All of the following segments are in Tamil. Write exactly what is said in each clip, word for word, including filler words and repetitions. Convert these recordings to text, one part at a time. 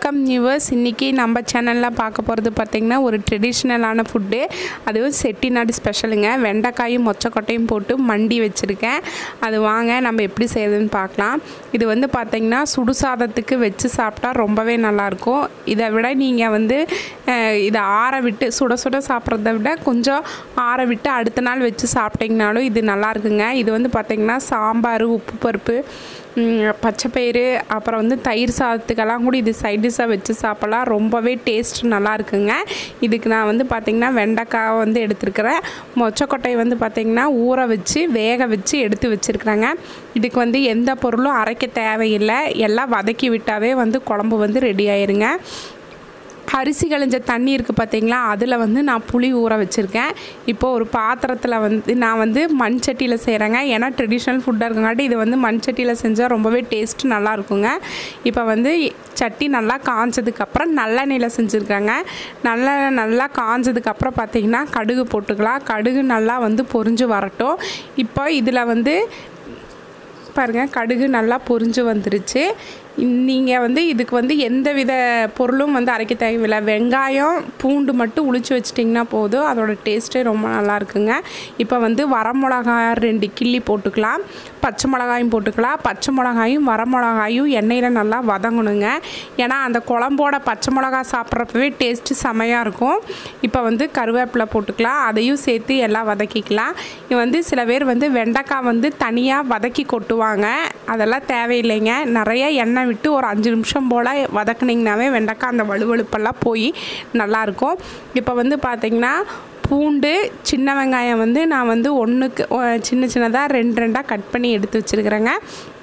வணக்கம் நியூவர்ஸ். இன்றைக்கி நம்ம சேனலில் பார்க்க போகிறது பார்த்திங்கன்னா ஒரு ட்ரெடிஷ்னலான ஃபுட்டு, அதுவும் செட்டிநாடு ஸ்பெஷலுங்க. வெண்டைக்காயும் மொச்சக்கொட்டையும் போட்டு மண்டி வச்சுருக்கேன். அது வாங்க நம்ம எப்படி செய்யுதுன்னு பார்க்கலாம். இது வந்து பார்த்திங்கன்னா சுடு சாதத்துக்கு வச்சு சாப்பிட்டா ரொம்பவே நல்லாயிருக்கும். இதை விட நீங்கள் வந்து இதை ஆற விட்டு சுட சுட சாப்பிட்றத விட கொஞ்சம் ஆற விட்டு அடுத்த நாள் வச்சு சாப்பிட்டிங்கனாலும் இது நல்லாயிருக்குங்க. இது வந்து பார்த்திங்கன்னா சாம்பார், உப்பு பருப்பு, பச்சைப்பயிறு, அப்புறம் வந்து தயிர் சாதத்துக்கெல்லாம் கூட இது சைட் டிஷ்ஷாக வச்சு சாப்பிட்லாம். ரொம்பவே டேஸ்ட் நல்லா இருக்குங்க. இதுக்கு நான் வந்து பார்த்திங்கன்னா வெண்டைக்காய் வந்து எடுத்துருக்கிறேன். மொச்சக்கொட்டை வந்து பார்த்திங்கன்னா ஊற வச்சு வேக வச்சு எடுத்து வச்சுருக்குறேங்க. இதுக்கு வந்து எந்த பொருளும் அரைக்க தேவையில்லை, எல்லாம் வதக்கி விட்டாவே வந்து குழம்பு வந்து ரெடி ஆயிருங்க. அரிசி கழிஞ்ச தண்ணி இருக்குது பார்த்திங்களா, அதில் வந்து நான் புளி ஊற வச்சுருக்கேன். இப்போது ஒரு பாத்திரத்தில் வந்து நான் வந்து மண் சட்டியில் செய்கிறேங்க. ஏன்னா ட்ரெடிஷ்னல் ஃபுட்டாக இருக்குங்காட்டி இது வந்து மண் சட்டியில் செஞ்சால் ரொம்பவே டேஸ்ட் நல்லா இருக்குங்க. இப்போ வந்து சட்டி நல்லா காஞ்சதுக்கப்புறம் நல்லெண்ணெயில் செஞ்சுருக்காங்க. நல்ல நல்லா காஞ்சதுக்கப்புறம் பார்த்திங்கன்னா கடுகு போட்டுக்கலாம். கடுகு நல்லா வந்து பொரிஞ்சு வரட்டும். இப்போ இதில் வந்து பாருங்கள், கடுகு நல்லா பொரிஞ்சு வந்துருச்சு. நீங்கள் வந்து இதுக்கு வந்து எந்த வித பொருளும் வந்து அரைக்க தேவையில்லை. வெங்காயம் பூண்டு மட்டும் உளிச்சு வச்சிட்டிங்கன்னா போதும், அதோட டேஸ்ட்டே ரொம்ப நல்லா இருக்குங்க. இப்போ வந்து வரமிளகாய் ரெண்டு கிள்ளி போட்டுக்கலாம், பச்சை மிளகாயும் போட்டுக்கலாம். பச்சை மிளகாயும் வரமிளகாயும் எண்ணெயில் நல்லா வதங்கணுங்க. ஏன்னா அந்த குழம்போட பச்சை மிளகா சாப்பிட்றப்பவே டேஸ்ட்டு செமையாக இருக்கும். இப்போ வந்து கருவேப்பிலை போட்டுக்கலாம், அதையும் சேர்த்து எல்லாம் வதக்கிக்கலாம். இது வந்து சில பேர் வந்து வெண்டைக்காய் வந்து தனியாக வதக்கி கொட்டுவாங்க, அதெல்லாம் தேவையில்லைங்க. நிறைய எண்ணெய் விட்டு ஒரு அஞ்சு நிமிஷம் போல் வதக்குனிங்கனாவே வெண்டைக்காய் அந்த வலுவலுப்பெல்லாம் போய் நல்லாயிருக்கும். இப்போ வந்து பார்த்திங்கன்னா பூண்டு, சின்ன வெங்காயம் வந்து நான் வந்து ஒன்றுக்கு சின்ன சின்னதாக ரெண்டு ரெண்டாக கட் பண்ணி எடுத்து வச்சுருக்கிறேங்க.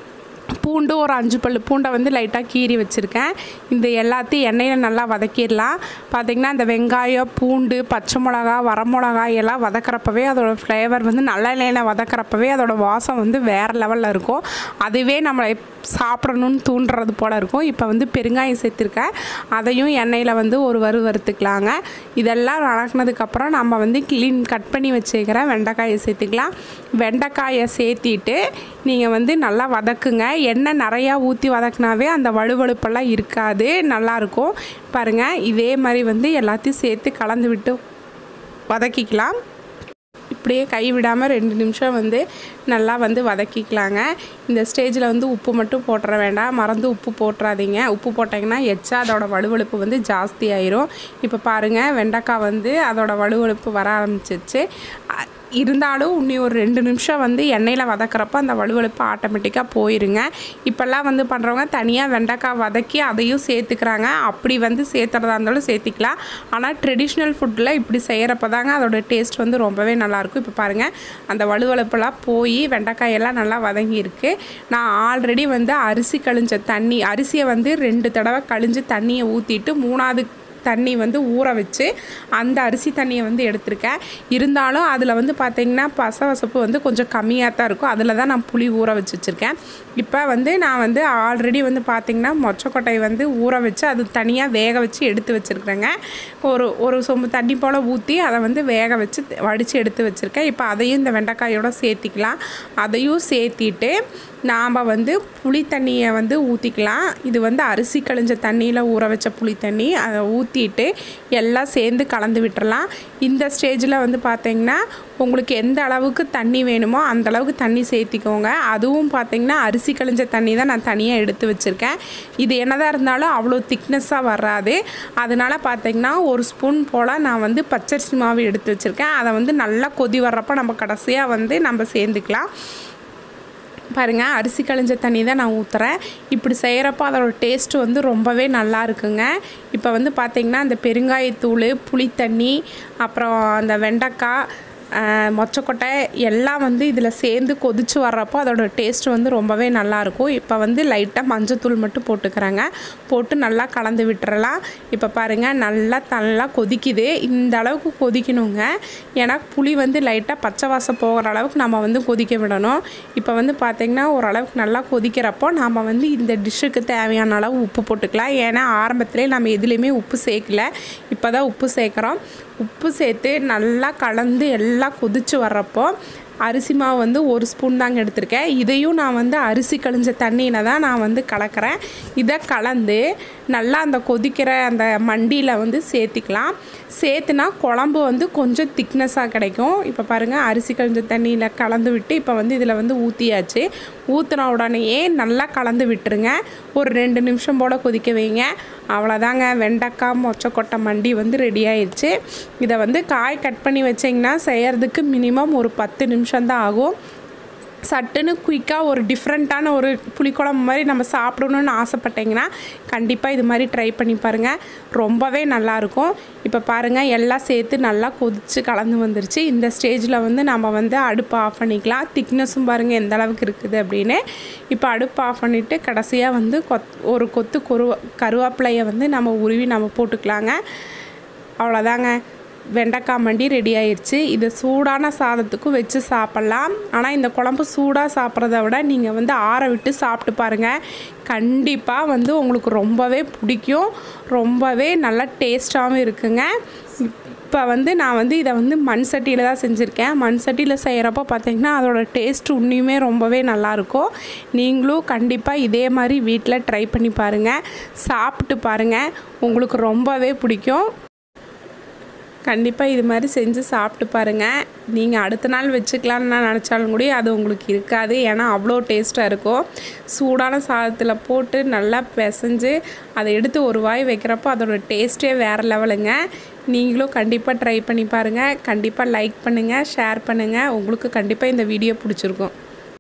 பூண்டு ஒரு அஞ்சு பல் பூண்டை வந்து லைட்டாக கீறி வச்சுருக்கேன். இந்த எல்லாத்தையும் எண்ணெயில் நல்லா வதக்கிடலாம். பார்த்திங்கன்னா இந்த வெங்காயம், பூண்டு, பச்சை மிளகா, வரமிளகாய் எல்லாம் வதக்கிறப்பவே அதோட ஃப்ளேவர் வந்து நல்லெண்ணெயில் வதக்கிறப்பவே அதோட வாசம் வந்து வேறு லெவலில் இருக்கும். அதுவே நம்மளை சாப்பிடணுன்னு தூண்டுறது போல் இருக்கும். இப்போ வந்து பெருங்காயம் சேர்த்துருக்கேன், அதையும் எண்ணெயில் வந்து ஒரு வறு வறுத்துக்கலாங்க. இதெல்லாம் வதக்கினதுக்கப்புறம் நம்ம வந்து க்ளீன் கட் பண்ணி வச்சுக்கிற வெண்டைக்காயை சேர்த்துக்கலாம். வெண்டைக்காயை சேர்த்திட்டு நீங்கள் வந்து நல்லா வதக்குங்க. எண்ணெய் நிறையா ஊற்றி வதக்குனாவே அந்த வலுவலுப்பெல்லாம் இருக்காது, நல்லாயிருக்கும். பாருங்கள், இதே மாதிரி வந்து எல்லாத்தையும் சேர்த்து கலந்து விட்டு வதக்கிக்கலாம். இப்படியே கை விடாமல் ரெண்டு நிமிஷம் வந்து நல்லா வந்து வதக்கிக்கலாங்க. இந்த ஸ்டேஜில் வந்து உப்பு மட்டும் போட்டுற வேண்டாம், மறந்து உப்பு போட்டுறாதீங்க. உப்பு போட்டிங்கன்னா எச்சா அதோட வலுவலுப்பு வந்து ஜாஸ்தி ஆயிரும். இப்போ பாருங்கள், வெண்டைக்காய் வந்து அதோட வலுவலுப்பு வர ஆரம்பிச்சிருச்சு. இருந்தாலும் இன்னி ஒரு ரெண்டு நிமிஷம் வந்து எண்ணெயில் வதக்கிறப்ப அந்த வலுவலுப்பு ஆட்டோமேட்டிக்காக போயிருங்க. இப்போல்லாம் வந்து பண்ணுறவங்க தனியாக வெண்டைக்காய் வதக்கி அதையும் சேர்த்துக்கிறாங்க. அப்படி வந்து சேர்த்துறதா இருந்தாலும் சேர்த்திக்கலாம். ஆனால் ட்ரெடிஷ்னல் ஃபுட்டில் இப்படி செய்கிறப்ப தாங்க அதோட டேஸ்ட் வந்து ரொம்பவே நல்லாயிருக்கும். இப்போ பாருங்கள், அந்த வலுவலுப்பெல்லாம் போய் வெண்டைக்காயெல்லாம் நல்லா வதங்கியிருக்கு. நான் ஆல்ரெடி வந்து அரிசி கழிஞ்ச தண்ணி அரிசியை வந்து ரெண்டு தடவை கழிஞ்சு தண்ணியை ஊற்றிட்டு மூணாவது தண்ணி வந்து ஊற வச்சு அந்த அரிசி தண்ணியை வந்து எடுத்திருக்கேன். இருந்தாலும் அதில் வந்து பார்த்திங்கன்னா பசவசப்பு வந்து கொஞ்சம் கம்மியாக தான் இருக்கும். அதில் தான் நான் புளி ஊற வச்சு வச்சுருக்கேன். இப்போ வந்து நான் வந்து ஆல்ரெடி வந்து பார்த்திங்கன்னா மொச்சக்கொட்டையை வந்து ஊற வச்சு அது தனியாக வேக வச்சு எடுத்து வச்சுருக்குறேங்க. ஒரு ஒரு சொம்பு தண்ணி போல் ஊற்றி அதை வந்து வேக வச்சு வடித்து எடுத்து வச்சுருக்கேன். இப்போ அதையும் இந்த வெண்டைக்காயோடு சேர்த்திக்கலாம். அதையும் சேர்த்திட்டு நாம் வந்து புளி தண்ணியை வந்து ஊற்றிக்கலாம். இது வந்து அரிசி கழிஞ்ச தண்ணியில் ஊற வச்ச புளி தண்ணி, அதை ஊற்றிட்டு எல்லாம் சேர்ந்து கலந்து விட்டுறலாம். இந்த ஸ்டேஜில் வந்து பார்த்திங்கன்னா உங்களுக்கு எந்த அளவுக்கு தண்ணி வேணுமோ அந்த அளவுக்கு தண்ணி சேர்த்திக்கோங்க. அதுவும் பார்த்திங்கன்னா அரிசி கழிஞ்ச தண்ணி தான் நான் தனியாக எடுத்து வச்சுருக்கேன். இது என்னதான் இருந்தாலும் அவ்வளோ திக்னஸ்ஸாக வராது. அதனால் பார்த்திங்கன்னா ஒரு ஸ்பூன் போல் நான் வந்து பச்சரிசி மாவு எடுத்து வச்சுருக்கேன். அதை வந்து நல்லா கொதி வர்றப்போ நம்ம கடைசியாக வந்து நம்ம சேர்ந்துக்கலாம். பாருங்கள், அரிசி கழிஞ்ச தண்ணி தான் நான் ஊற்றுறேன். இப்படி செய்கிறப்போ அதோட டேஸ்ட்டு வந்து ரொம்பவே நல்லா இருக்குங்க. இப்போ வந்து பார்த்திங்கன்னா அந்த பெருங்காயத்தூள், புளித்தண்ணி, அப்புறம் அந்த வெண்டைக்காய், மொச்சக்கொட்டை எல்லாம் வந்து இதில் சேர்ந்து கொதித்து வர்றப்போ அதோட டேஸ்ட்டு வந்து ரொம்பவே நல்லாயிருக்கும். இப்போ வந்து லைட்டாக மஞ்சத்தூள் மட்டும் போட்டுக்கிறாங்க, போட்டு நல்லா கலந்து விட்டுறலாம். இப்போ பாருங்கள், நல்லா நல்லா கொதிக்குது. இந்த அளவுக்கு கொதிக்கணுங்க. ஏன்னா புளி வந்து லைட்டாக பச்சை வாசம் போகிற அளவுக்கு நம்ம வந்து கொதிக்க விடணும். இப்போ வந்து பார்த்திங்கன்னா ஓரளவுக்கு நல்லா கொதிக்கிறப்போ நாம் வந்து இந்த டிஷ்ஷுக்கு தேவையான அளவு உப்பு போட்டுக்கலாம். ஏன்னா ஆரம்பத்திலே நம்ம எதுலேயுமே உப்பு சேர்க்கல, இப்போ தான் உப்பு சேர்க்குறோம். உப்பு சேர்த்து நல்லா கலந்து எல்லாம் கொதித்து வர்றப்போ அரிசி மாவு வந்து ஒரு ஸ்பூன் தாங்க எடுத்திருக்கேன். இதையும் நான் வந்து அரிசி கழிஞ்ச தண்ணியில் தான் நான் வந்து கலக்கிறேன். இதை கலந்து நல்லா அந்த கொதிக்கிற அந்த மண்டியில் வந்து சேர்த்திக்கலாம். சேர்த்துனா குழம்பு வந்து கொஞ்சம் திக்னஸாக கிடைக்கும். இப்போ பாருங்கள், அரிசி கழிஞ்ச தண்ணியில் கலந்து விட்டு இப்போ வந்து இதில் வந்து ஊற்றியாச்சு. ஊற்றின உடனேயே நல்லா கலந்து விட்டுருங்க. ஒரு ரெண்டு நிமிஷம் போல் கொதிக்க வைங்க. அவ்வளோதாங்க, வெண்டைக்காய் மொச்சக்கொட்டை மண்டி வந்து ரெடி ஆயிடுச்சு. இதை வந்து காய் கட் பண்ணி வச்சிங்கன்னா செய்கிறதுக்கு மினிமம் ஒரு பத்து நிமிஷம்தான் ஆகும். சட்டுன்னு குயிக்காக ஒரு டிஃப்ரெண்ட்டான ஒரு புளிக்குழம்பு மாதிரி நம்ம சாப்பிடணுன்னு ஆசைப்பட்டீங்கன்னா கண்டிப்பாக இது மாதிரி ட்ரை பண்ணி பாருங்கள். ரொம்பவே நல்லாயிருக்கும். இப்போ பாருங்கள், எல்லாம் சேர்த்து நல்லா கொதித்து கலந்து வந்துருச்சு. இந்த ஸ்டேஜில் வந்து நம்ம வந்து அடுப்பு ஆஃப் பண்ணிக்கலாம். திக்னஸும் பாருங்கள் எந்த அளவுக்கு இருக்குது அப்படின்னு. இப்போ அடுப்பு ஆஃப் பண்ணிவிட்டு கடைசியாக வந்து கொத் ஒரு கொத்து கருவ கருவேப்பிலையை வந்து நம்ம உருவி நம்ம போட்டுக்கலாங்க. அவ்வளோதாங்க, வெண்டைக்காய் மண்டி ரெடி ஆயிடுச்சு. இது சூடான சாதத்துக்கும் வச்சு சாப்பிட்லாம். ஆனால் இந்த குழம்பு சூடாக சாப்பிட்றத விட நீங்கள் வந்து ஆற விட்டு சாப்பிட்டு பாருங்கள். கண்டிப்பாக வந்து உங்களுக்கு ரொம்பவே பிடிக்கும். ரொம்பவே நல்லா டேஸ்ட்டாகவும் இருக்குங்க. இப்போ வந்து நான் வந்து இதை வந்து மண் சட்டியில் தான் செஞ்சுருக்கேன். மண் சட்டியில் செய்கிறப்போ பார்த்திங்கன்னா அதோட டேஸ்ட் உண்மையுமே ரொம்பவே நல்லாயிருக்கும். நீங்களும் கண்டிப்பாக இதே மாதிரி வீட்டில் ட்ரை பண்ணி பாருங்கள். சாப்பிட்டு பாருங்கள், உங்களுக்கு ரொம்பவே பிடிக்கும். கண்டிப்பாக இது மாதிரி செஞ்சு சாப்பிட்டு பாருங்கள். நீங்கள் அடுத்த நாள் வச்சுக்கலான்னு நான் நினச்சாலும் கூட அது உங்களுக்கு இருக்காது. ஏன்னா அவ்வளோ டேஸ்ட்டாக இருக்கும். சூடான சாதத்தில் போட்டு நல்லா பிசைஞ்சு அதை எடுத்து ஒரு வாய் வைக்கிறப்போ அதோடய டேஸ்ட்டே வேறு லெவலுங்க. நீங்களும் கண்டிப்பாக ட்ரை பண்ணி பாருங்கள். கண்டிப்பாக லைக் பண்ணுங்கள், ஷேர் பண்ணுங்கள். உங்களுக்கு கண்டிப்பாக இந்த வீடியோ பிடிச்சிருக்கும்.